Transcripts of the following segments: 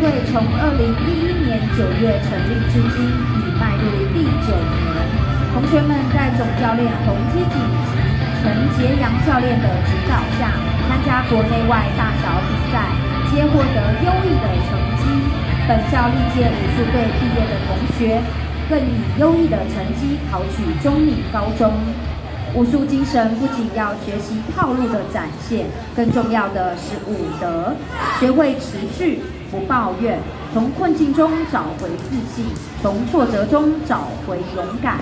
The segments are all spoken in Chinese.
队从2011年9月成立至今，已迈入第9年。同学们在总教练洪基锦及陈杰阳教练的指导下，参加国内外大小比赛，皆获得优异的成绩。本校历届武术队毕业的同学，更以优异的成绩考取中女高中。武术精神不仅要学习套路的展现，更重要的是武德，学会持续，不抱怨，从困境中找回自信，从挫折中找回勇敢。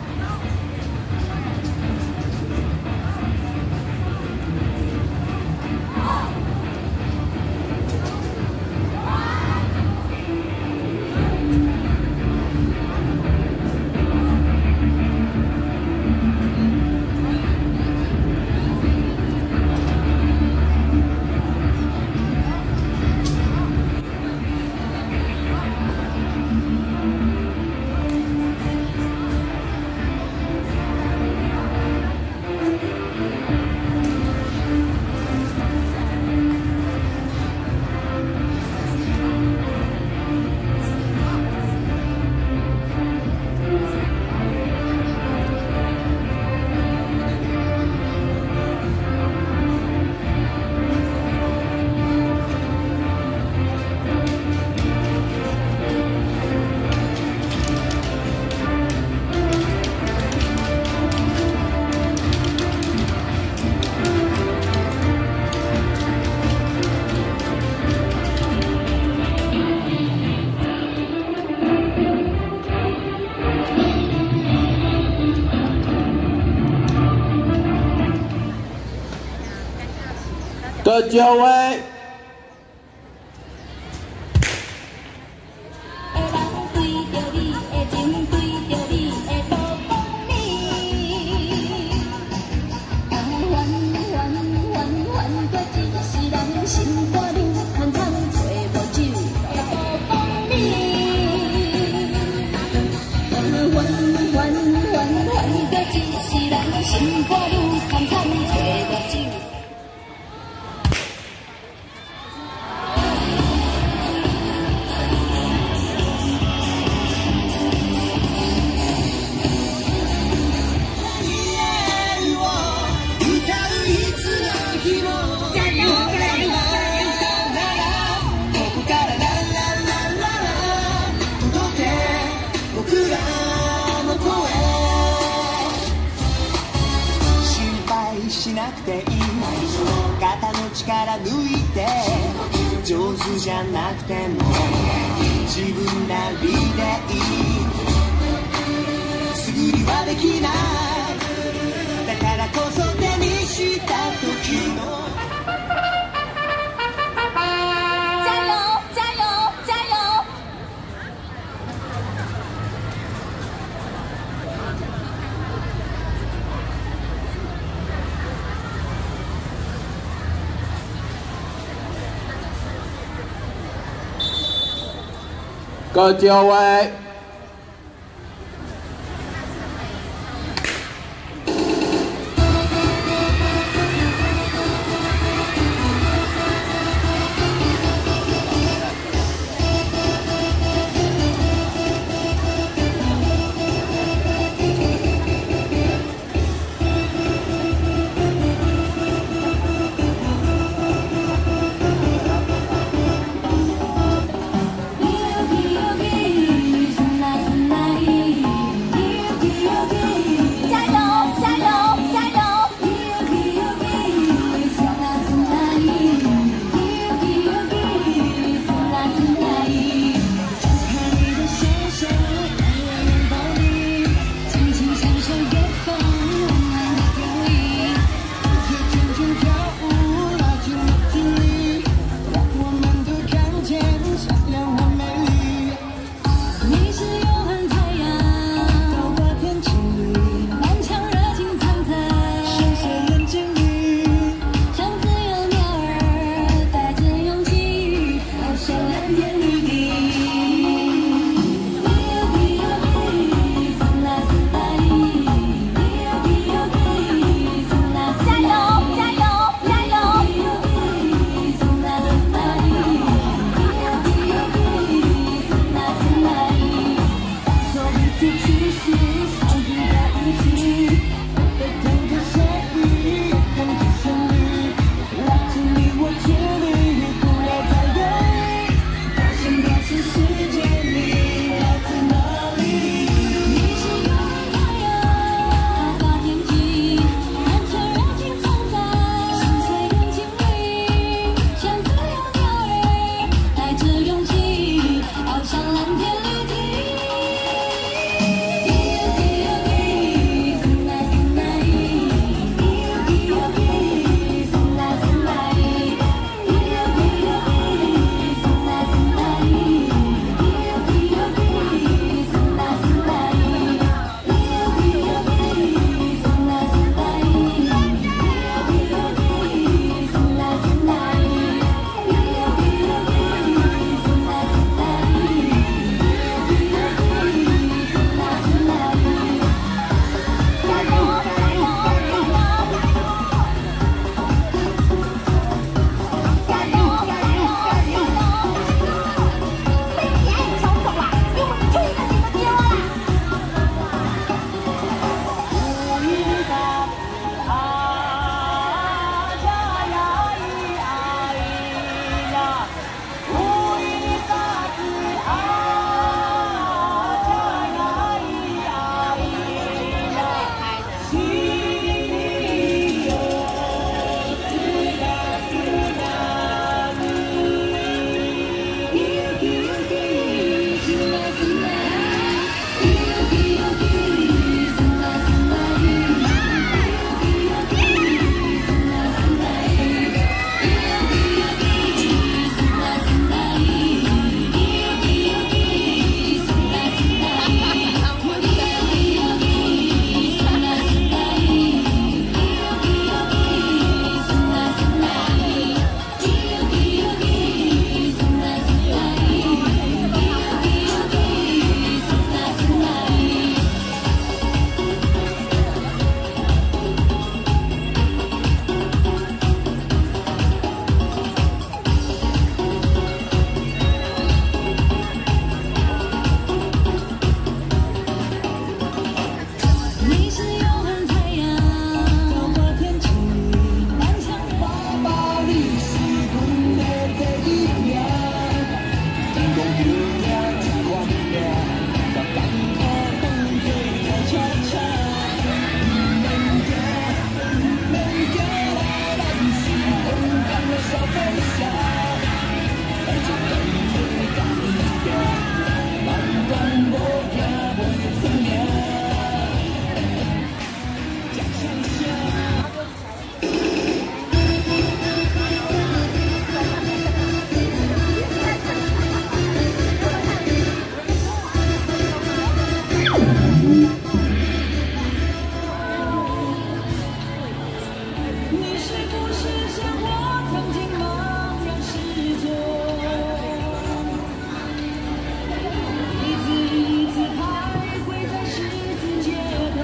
得9位。 しなくていい肩の力抜いて上手じゃなくても自分なりでいいすぐにはできないだからこそ手にした時の各9位。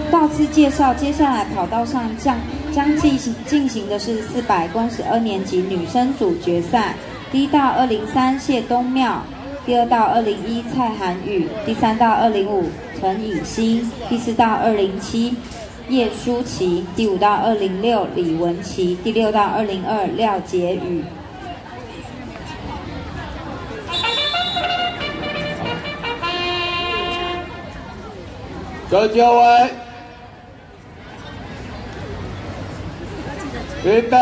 到此介绍，接下来跑道上将进行的是400公尺2年级女生组决赛。第1道203谢东妙，第2道201蔡涵宇，第3道205陈以欣，第4道207叶舒淇，第5道206李文琪，第6道202廖杰宇。 各就位，预备。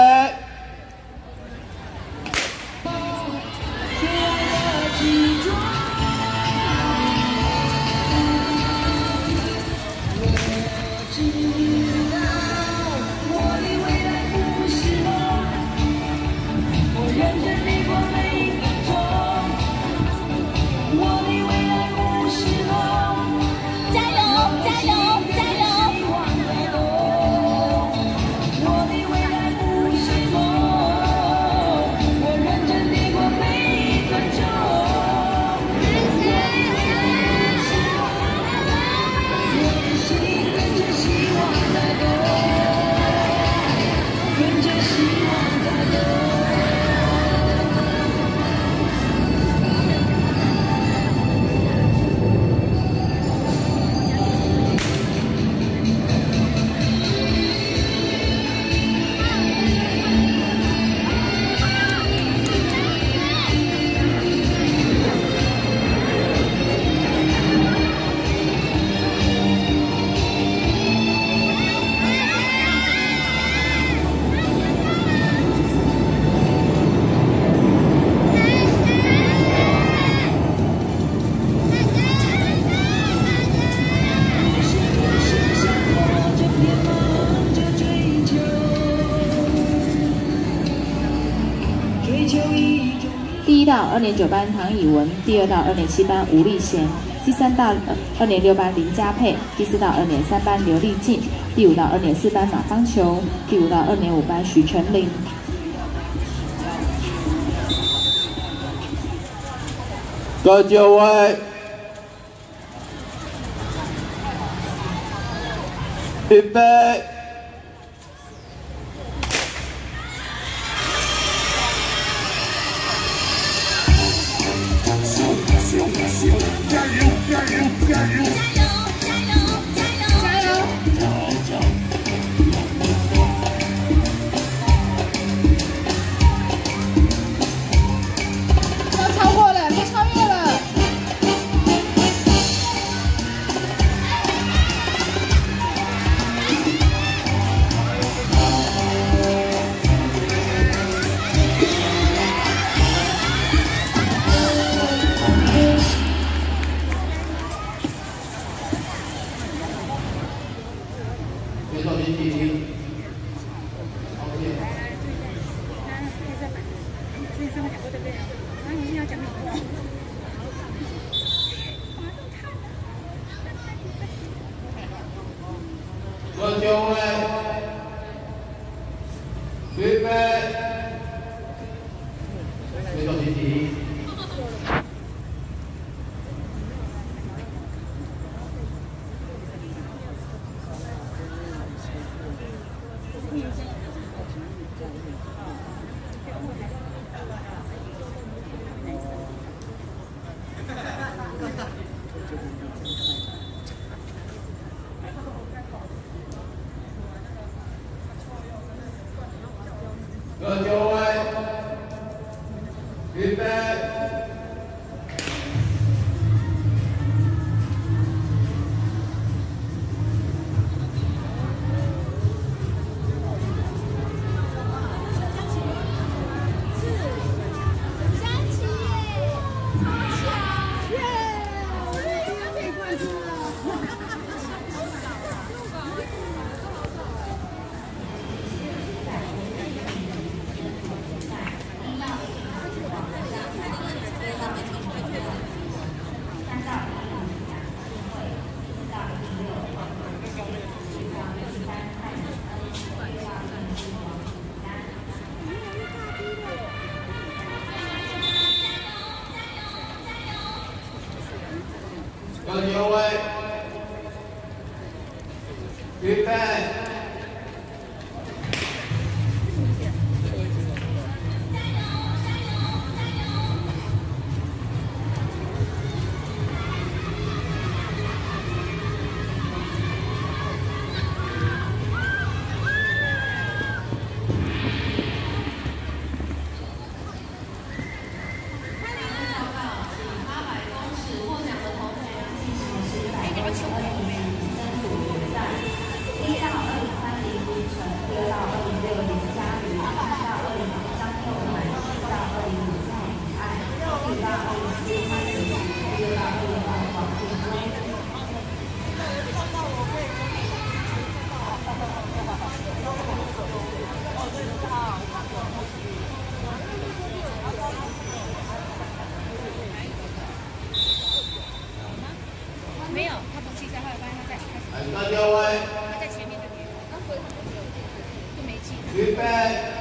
第1道2年9班唐以文，第2道2年7班吴立贤，第3道2年6班林佳佩，第4道2年3班刘丽静，第5道2年4班马芳球，第5道2年5班徐成林。 各就位，预备。各就位，预备，回到集体。各就位，预备。各就位， 预备， 没有，他不记在，后来发现他在开始， 来，各位， 他在前面就没有，就没记。 预备。